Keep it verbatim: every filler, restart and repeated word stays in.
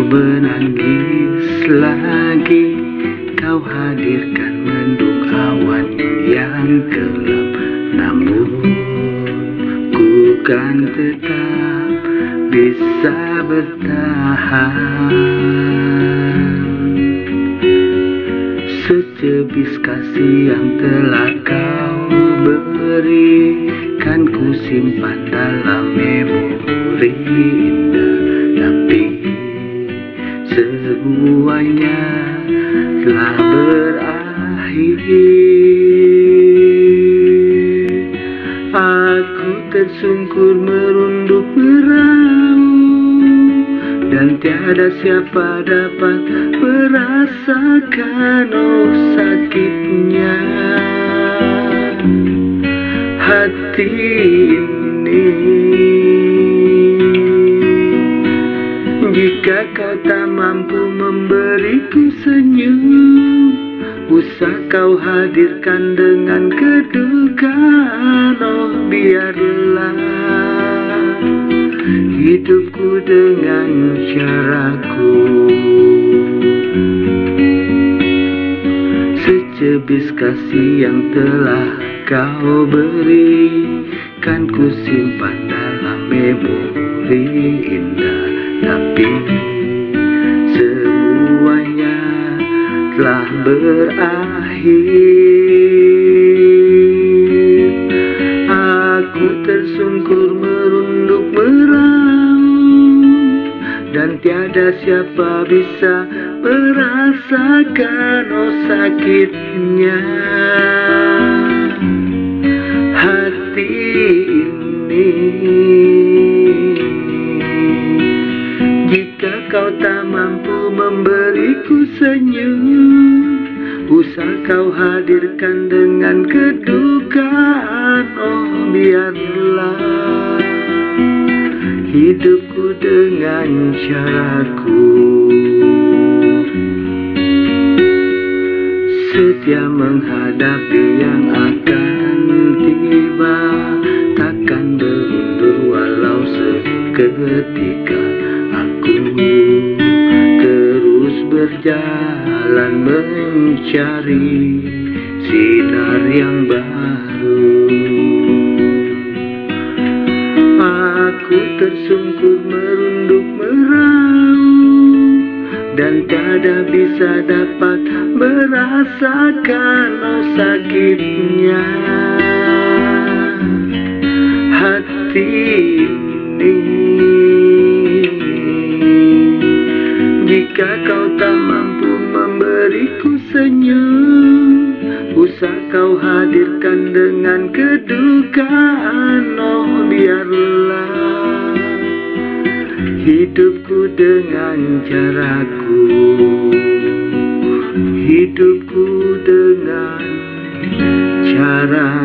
menangis lagi, kau hadirkan mendung awan yang gelap. Namun ku kan tetap bisa bertahan. Secebis kasih yang telah kau berikan, ku simpan dalam memori indah. Tapi semuanya telah berakhir. Aku tersungkur merunduk meraung, dan tiada siapa dapat merasakan oh sakitnya hati ini. Jika kau tak mampu memberiku senyum, usah kau hadirkan dengan kedukaan. Oh biarlah hidupku dengan caraku. Secebis kasih yang telah kau berikan, ku simpan dalam memori indah. Tapi semuanya telah berakhir. Aku tersungkur merunduk meraung, dan tiada siapa bisa merasakan oh sakitnya hati ini. Jika kau tak mampu memberiku senyum, usah kau hadirkan dengan kedukaan. Oh biarlah hidupku dengan caraku. Setia menghadapi yang akan tiba, takkan berundur walau seketika. Aku terus berjalan mencari sinar yang baru. Aku tersungkur merunduk meraung, dan tiada bisa dapat merasakan oh sakitnya hati ini. Jika kau tak mampu memberiku senyum, usah kau hadirkan dengan kedukaan. Oh biarlah hidupku dengan caraku. Hidupku dengan caraku.